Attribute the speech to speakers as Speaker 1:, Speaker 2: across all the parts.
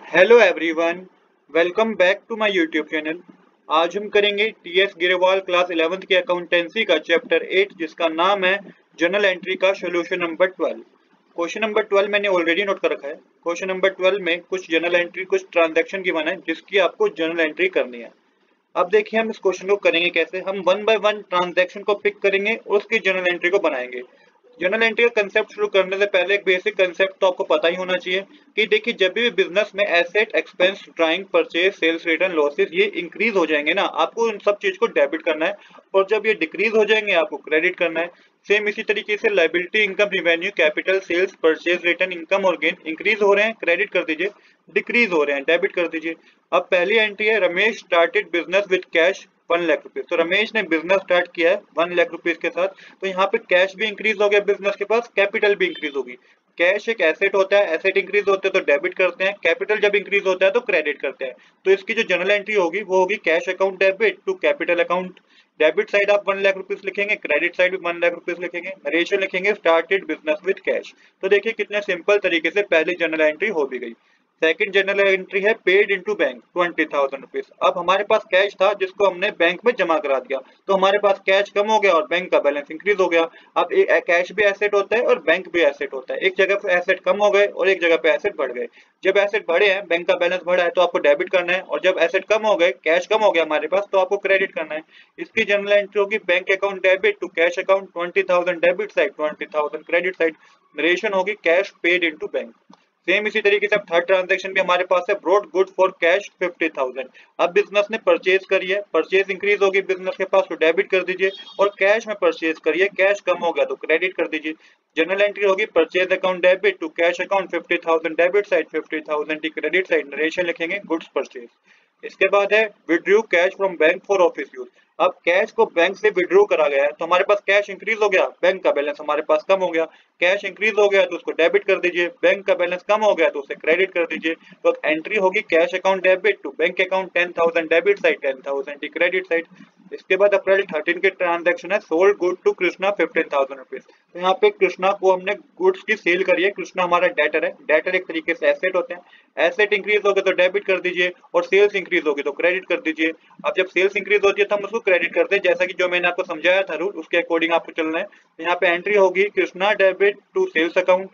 Speaker 1: Hello everyone, welcome back to my YouTube channel. आज हम करेंगे टीएस गिरेवाल क्लास 11th की अकाउंटेंसी का चैप्टर 8 जिसका नाम है जर्नल एंट्री का सोल्यूशन नंबर 12। क्वेश्चन नंबर 12 मैंने ऑलरेडी नोट कर रखा है। क्वेश्चन नंबर 12 में कुछ जर्नल एंट्री, कुछ ट्रांजैक्शन की वन है जिसकी आपको जर्नल एंट्री करनी है। अब देखिए हम इस क्वेश्चन को करेंगे कैसे। हम वन बाय वन ट्रांजैक्शन को पिक करेंगे और उसकी जर्नल एंट्री को बनाएंगे। जर्नल एंट्री का कंसेप्ट शुरू करने से पहले एक बेसिक कंसेप्ट तो आपको पता ही होना चाहिए कि देखिए जब भी बिजनेस में asset, expense, drawing, purchase, sales, return, losses ये इंक्रीज हो जाएंगे ना, आपको उन सब चीज को डेबिट करना है और जब ये डिक्रीज हो जाएंगे आपको क्रेडिट करना है। सेम इसी तरीके से liability, income, revenue, capital, sales, purchase, return, income और गेन इंक्रीज हो रहे हैं, क्रेडिट कर दीजिए, डिक्रीज हो रहे हैं, डेबिट कर दीजिए। अब पहली एंट्री है Ramesh started business with cash 1 lakh rupees. तो रमेश ने बिजनेस स्टार्ट किया है 1 लाख रुपीज के साथ। तो यहाँ पे कैश भी इंक्रीज हो गया बिजनेस के पास, कैपिटल भी इंक्रीज होगी। कैश एक एसेट होता है, एसेट इंक्रीज होते हैं तो डेबिट करते हैं, कैपिटल जब इंक्रीज होता है तो क्रेडिट करते हैं। तो इसकी जो जर्नल एंट्री होगी वो होगी cash account debit to capital account. Debit side आप 1 लाख रुपीज लिखेंगे, क्रेडिट साइड भी 1 लाख रुपीज लिखेंगे, नरेशन लिखेंगे स्टार्टेड बिजनेस विद कैश। तो देखिए कितने सिंपल तरीके से पहली जर्नल एंट्री हो भी गई। सेकंड जर्नल एंट्री है पेड इनटू बैंक 20,000 रुपीज। अब हमारे पास कैश था जिसको हमने बैंक में जमा करा दिया, तो हमारे पास कैश कम हो गया और बैंक का बैलेंस इंक्रीज हो गया। अब कैश भी एसेट होता है और बैंक भी एसेट होता है। एक जगह पे एसेट कम हो गए और एक जगह पे एसेट बढ़ गए। जब एसेट बढ़े हैं, बैंक का बैलेंस बढ़ा है तो आपको डेबिट करना है, और जब एसेट कम हो गए, कैश कम हो गया हमारे पास, तो आपको क्रेडिट करना है। इसकी जर्नल एंट्री होगी bank account debit to cash account 20,000 debit side, 20,000 credit side. Narration होगी cash paid into bank. Same इसी तरीके से अब थर्ड ट्रांजैक्शन भी हमारे पास है ब्रॉड गुड फॉर कैश 50,000। अब बिजनेस ने परचेज करी है, परचेज इंक्रीज होगी बिजनेस के पास तो डेबिट कर दीजिए, और कैश में परचेज करिए, कैश कम हो गया तो क्रेडिट कर दीजिए। जनरल एंट्री होगी purchase account debit to cash account 50,000 debit side, 50,000 की क्रेडिट साइड। नरेशन लिखेंगे गुड्स परचेज। इसके बाद है withdrew cash from bank for office use. अब कैश को बैंक से विड्रू करा गया है तो हमारे पास कैश इंक्रीज हो गया, बैंक का बैलेंस हमारे पास कम हो गया। कैश इंक्रीज हो गया तो उसको डेबिट कर दीजिए, बैंक का बैलेंस कम हो गया तो उसे क्रेडिट कर दीजिए। तो एंट्री होगी cash account debit to bank account 10,000 debit side, 10,000 की क्रेडिट साइड। इसके बाद अप्रैल 13 के ट्रांजैक्शन है sold good to Krishna 15,000 rupees. तो यहाँ पे कृष्णा को हमने गुड्स की सेल करी है। कृष्णा हमारा डेटर है, डेटर एक तरीके से एसेट होते हैं। एसेट इंक्रीज हो गए तो डेबिट कर दीजिए, और सेल्स इंक्रीज होगी तो क्रेडिट कर दीजिए। अब जब सेल्स इंक्रीज होती है तो हम उसको क्रेडिट करते हैं, जैसा कि जो मैंने आपको समझाया था रूल, उसके अकॉर्डिंग आपको चलना है। तो यहाँ पे एंट्री होगी Krishna debit to sales account.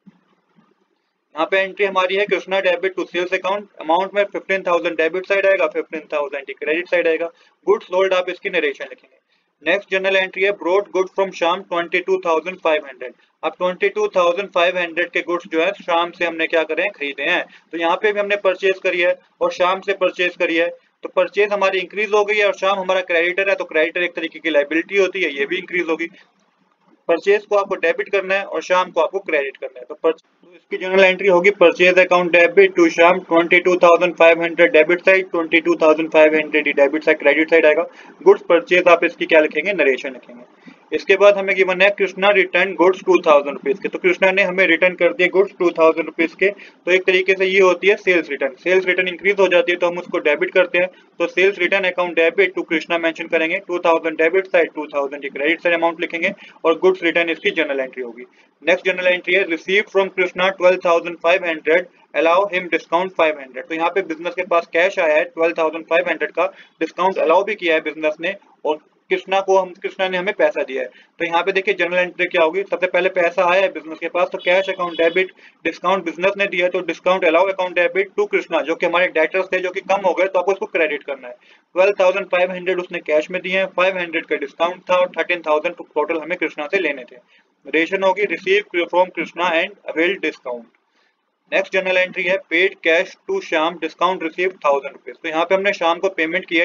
Speaker 1: यहाँ पे एंट्री हमारी है Krishna debit to sales account. Amount में 15,000 डेबिट साइड आएगा, 15,000 की क्रेडिट साइड आएगा। गुड्स सोल्ड आप इसकी नरेशन लिखेंगे। नेक्स्ट जनरल एंट्री है ब्रॉड गुड फ्रॉम शाम 22,500। अब 22,500 के गुड्स जो है शाम से हमने क्या करे हैं, खरीदे हैं। तो यहाँ पे भी हमने परचेज करी है और शाम से परचेज करी है, तो परचेज हमारी इंक्रीज हो गई है और शाम हमारा क्रेडिटर है, तो क्रेडिटर एक तरीके की लायबिलिटी होती है, ये भी इंक्रीज होगी। परचेज को आपको डेबिट करना है और शाम को आपको क्रेडिट करना है। तो इसकी जर्नल एंट्री होगी purchase account debit to Shyam 22,500 debit side, 22,500 debit side, credit side आएगा। गुड्स परचेज आप इसकी क्या लिखेंगे, नरेशन लिखेंगे। इसके बाद हमें गिवन है कृष्णा रिटर्न गुड्स 2,000 रुपीज के। तो कृष्णा ने हमें रिटर्न कर दिए गुड्स 2,000 रुपीज के। तो एक तरीके से ये होती है sales return. Sales return increase हो जाती है तो हम उसको डेबिट करते हैं। तो sales return account debit to Krishna mention करेंगे, 2,000 डेबिट साइड, 2,000 की क्रेडिट साइड अमाउंट लिखेंगे, और गुड्स रिटर्न इसकी जर्नल एंट्री होगी। नेक्स्ट जर्नल एंट्री है receive from Krishna 12,500 allow him discount 500। तो यहाँ पे बिजनेस के पास कैश आया है 12,500 का, डिस्काउंट अलाउ भी किया है बिजनेस ने, और कृष्णा ने हमें पैसा दिया है। तो यहाँ पे देखिए जनरल एंट्री क्या होगी, सबसे पहले पैसा आया है बिजनेस के पास तो cash account debit, discount business ने दिया है तो discount allow account debit to Krishna, जो कि हमारे डेटर्स थे जो कि कम हो गए तो आपको उसको क्रेडिट करना है। 12,500 उसने कैश में दिए हैं, 500 का डिस्काउंट था और 13,000 टोटल हमें कृष्णा से लेने थे। रेशन होगी receive from Krishna and avail discount. Next journal entry है paid cash to Shyam discount receive 1,000 rupees. तो यहाँ पे हमने शाम को पेमेंट की है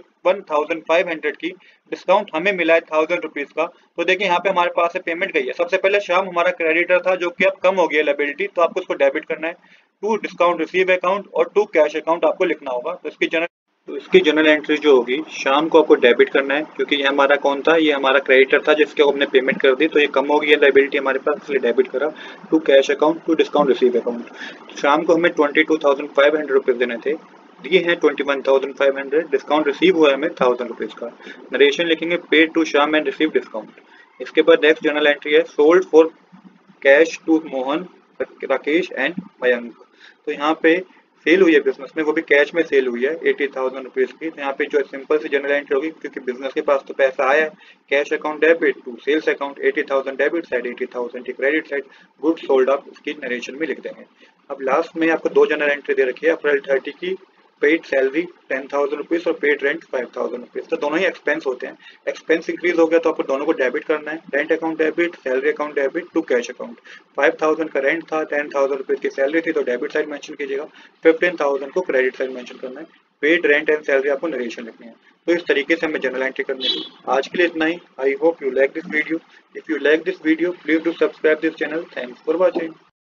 Speaker 1: 21,500 की, डिस्काउंट हमें मिला है 1,000 रुपीज का। तो देखिए यहाँ पे हमारे पास से पेमेंट गई है। सबसे पहले शाम हमारा क्रेडिटर था जो कि अब कम हो गया लायबिलिटी, तो आपको उसको डेबिट करना है। टू डिस्काउंट रिसीव अकाउंट और टू कैश अकाउंट आपको लिखना होगा। तो इसकी जनरल एंट्री जो होगी शाम को आपको डेबिट करना है, क्योंकि ये हमारा कौन था, ये हमारा क्रेडिटर था जिसके हमने पेमेंट कर दी, तो ये कम हो गई है लायबिलिटी हमारे पास, इसलिए डेबिट करा। To cash account, to discount receive account. Shyam को हमें 22,500 रुपीज देने थे, दिए हैं 21,500, डिस्काउंट रिसीव हुआ है हमें 1,000 रुपीज का। नरेशन लिखेंगे paid to Shyam and receive discount. इसके बाद नेक्स्ट जनरल एंट्री है sold for cash to Mohan, Rakesh and Mayank. तो यहाँ पे सेल हुई है बिजनेस में, वो भी कैश में सेल हुई है 80,000 रुपीज की। तो यहाँ पे जो सिंपल सी जनरल एंट्री होगी, क्योंकि बिजनेस के पास तो पैसा आया है, cash account debit to sales account 80,000 debit side 80,000 की क्रेडिट साइड, गुड्स सोल्ड आप इसकी नरेशन में लिख देंगे। अब लास्ट में आपको दो जनरल एंट्री दे रखी है, अप्रैल 30 की पेड सैलरी 10,000 रुपीज और पेड रेंट 5,000 रुपीज। तो दोनों ही एक्सपेंस होते हैं। एक्सपेंस इंक्रीज हो गया तो आपको दोनों को डेबिट करना है, rent account debit, salary account debit to cash account. 5,000 का रेंट था, 10,000 रुपीज की सैलरी थी, तो डेबिट साइड मेंशन कीजिएगा, 15,000 को क्रेडिट साइड मेंशन करना है, पेड रेंट एंड सैलरी आपको नरेशन लिखनी है। तो इस तरीके से हमें जनरल एंट्री करनी है। आज के लिए इतना ही। I hope you like this video. If you like this video please do subscribe this channel. Thanks for watching.